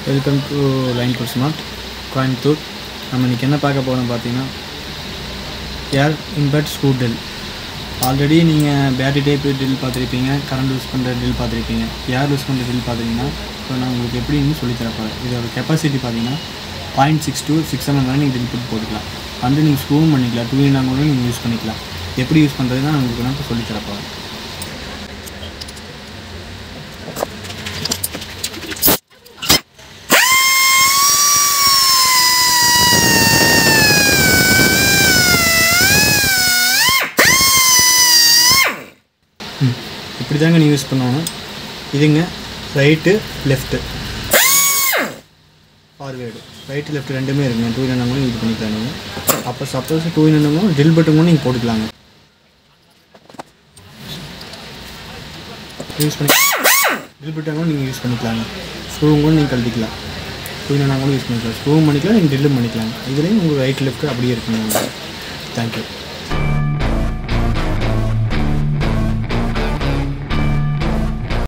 Welcome to line course smart Coimbatore. நம்ம இன்றைக்கி என்ன பார்க்க போகிறோம் பார்த்தீங்கன்னா, air impact screw drill. Already நீங்கள் பேட்டரி டைப் ட்ரில் பார்த்துருப்பீங்க, கரண்ட் யூஸ் பண்ணுற ட்ரில் பார்த்துருப்பீங்க, ஏர் யூஸ் பண்ணுற ட்ரில் பார்த்தீங்கன்னா இப்போ நான் உங்களுக்கு எப்படின்னு சொல்லித்தரப்போகிறேன். இதோட கெப்பாசிட்டி பார்த்தீங்கன்னா 0.6 to 6 mm நீங்கள் ட்ரில் புட் போட்டுக்கலாம். வந்து நீங்கள் ஸ்க்ரூவும் பண்ணிக்கலாம், 2 mm கூட நீங்கள் யூஸ் பண்ணிக்கலாம். எப்படி யூஸ் பண்ணுறது தான் உங்களுக்கு நான் இப்போ சொல்லித்தரப்போகிறேன். இப்படி தாங்க நீங்கள் யூஸ் பண்ணணும். இதுங்க right left forward, right left ரெண்டுமே இருக்குங்க. 2 mm கூட யூஸ் பண்ணிக்கலாம் நீங்கள். அப்போ சப்போஸ் 2 mm ட்ரில் பட்டும் கூட நீங்கள் போட்டுக்கலாங்க. யூஸ் பண்ணி ட்ரில் பட்டும் கூட நீங்கள் யூஸ் பண்ணிக்கலாங்க. ஸ்க்ரூவும் கூட நீங்கள் கழட்டிக்கலாம். 2 mm கூட யூஸ் பண்ணிக்கலாம். ஸ்க்ரூவும் பண்ணிக்கலாம், நீங்கள் ட்ரில்லும் பண்ணிக்கலாங்க. இதுலேயும் உங்களுக்கு ரைட் லெஃப்ட்டு அப்படியே இருக்குங்க. தேங்க்யூ.